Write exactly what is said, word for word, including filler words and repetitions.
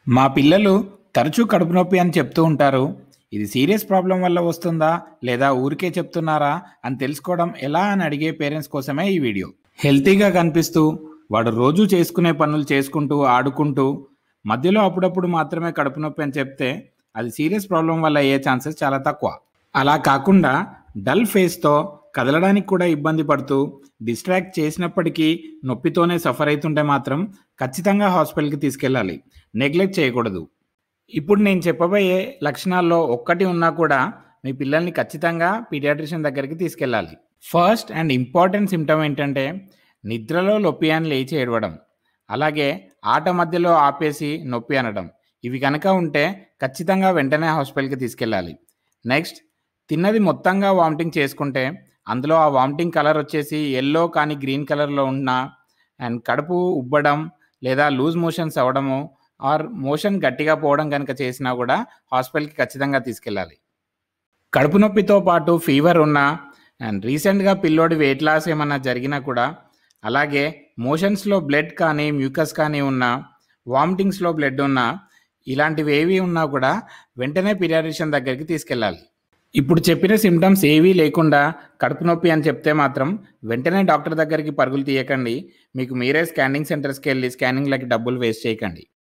మా పిల్లలు తరచూ కడుపు నొప్పి అని చెప్తూ ఉంటారు. ఇది సీరియస్ ప్రాబ్లం వల్ల వస్తుందా? లేదా ఊరికే చెప్తున్నారా? అని తెలుసుకోవడం ఎలా అని అడిగే పేరెంట్స్ కోసమే ఈ వీడియో. హెల్తీగా కనిపిస్తూ, వాడు రోజూ చేసుకునే పనులు చేసుకుంటూ, ఆడుకుంటూ, మధ్యలో అప్పుడప్పుడు మాత్రమే కడుపు నొప్పి అని చెప్తే అది సీరియస్ ప్రాబ్లం వల్ల అయ్యే ఛాన్సెస్ చాలా తక్కువ. అలా కాకుండా డల్ ఫేస్తో కదలడానికి కూడా ఇబ్బంది పడుతూ, డిస్ట్రాక్ట్ చేసినప్పటికీ నొప్పితోనే సఫర్ అవుతుంటే మాత్రం ఖచ్చితంగా హాస్పిటల్కి తీసుకెళ్ళాలి. నెగ్లెక్ట్ చేయకూడదు. ఇప్పుడు నేను చెప్పబోయే లక్షణాల్లో ఒక్కటి ఉన్నా కూడా మీ పిల్లల్ని ఖచ్చితంగా పీడియాట్రిషియన్ దగ్గరికి తీసుకెళ్ళాలి. ఫస్ట్ అండ్ ఇంపార్టెంట్ సిమ్టమ్ ఏంటంటే నిద్రలో నొప్పి అని లేచి ఏడవడం, అలాగే ఆట మధ్యలో ఆపేసి నొప్పి అనడం. ఇవి కనుక ఉంటే ఖచ్చితంగా వెంటనే హాస్పిటల్కి తీసుకెళ్ళాలి. నెక్స్ట్, తిన్నది మొత్తంగా వామిటింగ్ చేసుకుంటే అందులో ఆ వామిటింగ్ కలర్ వచ్చేసి ఎల్లో కానీ గ్రీన్ కలర్లో ఉన్న, అండ్ కడుపు ఉబ్బడం లేదా లూజ్ మోషన్స్ అవ్వడము ఆర్ మోషన్ గట్టిగా పోవడం కనుక చేసినా కూడా హాస్పిటల్కి ఖచ్చితంగా తీసుకెళ్ళాలి. కడుపు నొప్పితో పాటు ఫీవర్ ఉన్నా, అండ్ రీసెంట్గా పిల్లోడి వెయిట్ లాస్ ఏమన్నా జరిగినా కూడా, అలాగే మోషన్స్లో బ్లడ్ కానీ మ్యూకస్ కానీ ఉన్నా, వామిటింగ్స్లో బ్లడ్ ఉన్నా, ఇలాంటివి ఏవి ఉన్నా కూడా వెంటనే పీడియాట్రిషియన్ దగ్గరికి తీసుకెళ్ళాలి. ఇప్పుడు చెప్పిన సిమ్టమ్స్ ఏవీ లేకుండా కడుపు నొప్పి అని చెప్తే మాత్రం వెంటనే డాక్టర్ దగ్గరికి పరుగులు తీయకండి. మీకు మీరే స్కానింగ్ సెంటర్స్కి వెళ్ళి స్కానింగ్లకి డబ్బులు వేస్ట్ చేయకండి.